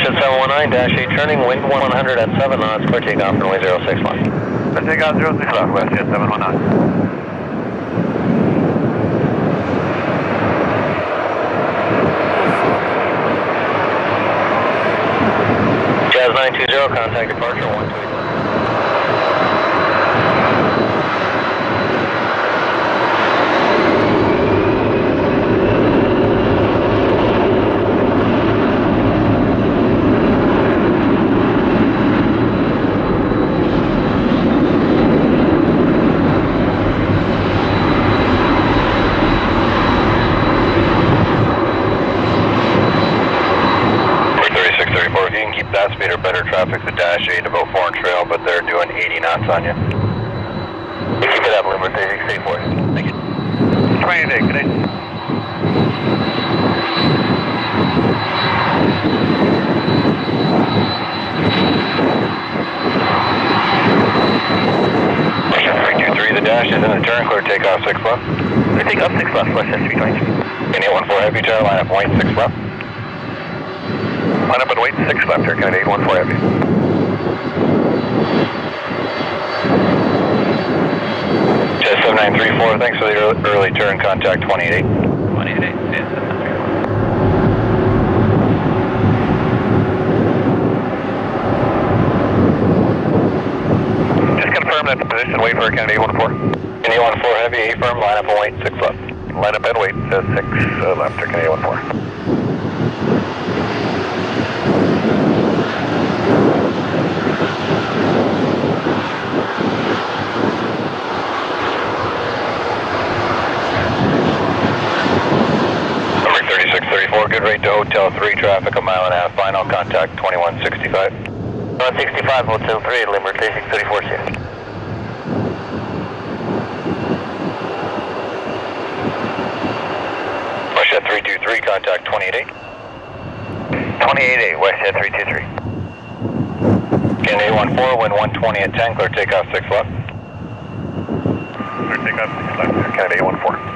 Westjet 719-8 turning, wind 100 at 7 knots, clear takeoff, runway 061. Let's take out 06 left, Westjet 719. Jazz 920, contact departure 128. That speed or better traffic, the dash 8 about 4 and trail, but they're doing 80 knots on you. Keep it up, Limber 3634. Thank you. 28, good day. Westjet 323, the dash is in the turn, clear takeoff 6 left. Clear takeoff 6 left, Westjet 323. Can 814 heavy turn, line up white 6 left. Line up and wait, 6 left here, Canada 814 heavy. Jet 7934, thanks for the early turn, contact 288. 288, yeah, 7934. Just confirm that the position, wait for Canada 814. Canada 814 heavy, A firm, line up and wait 6 left. Line up and wait, 6 left here, Canada 814. Good rate to Hotel 3, traffic a mile and a half, final contact 2165. 165, Hotel 3, Limber 3634, see you. Westjet 323, contact 288. 288, Westjet 323. Canada 814, wind 120 at 10, clear takeoff 6 left. Clear takeoff 6 left, Canada 814.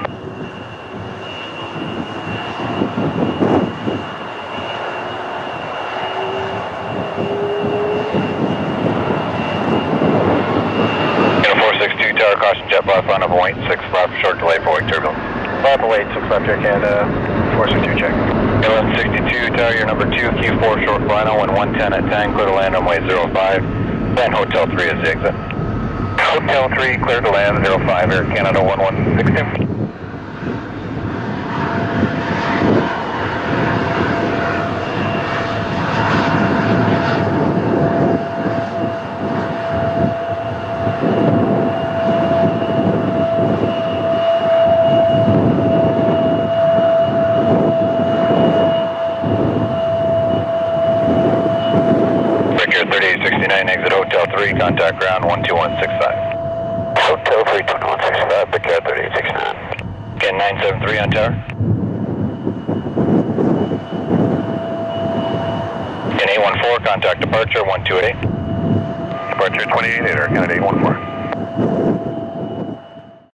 Tower caution jet blast line up and wait 6 left, short delay for wake turbulence. Line up and wait 6 left here, Canada 462 check. 1162 Tower, your number 2, Q4 short final, wind 110 at 10, clear to land runway 05. Then Hotel 3 is the exit. Hotel 3 clear to land 05 Air Canada 1162. Exit Hotel 3, contact ground 12165. Hotel 3, 2165, Big Cat 3869. Again, 973 on tower. Again, 814, contact departure 1288. Departure 288 or Canada 814.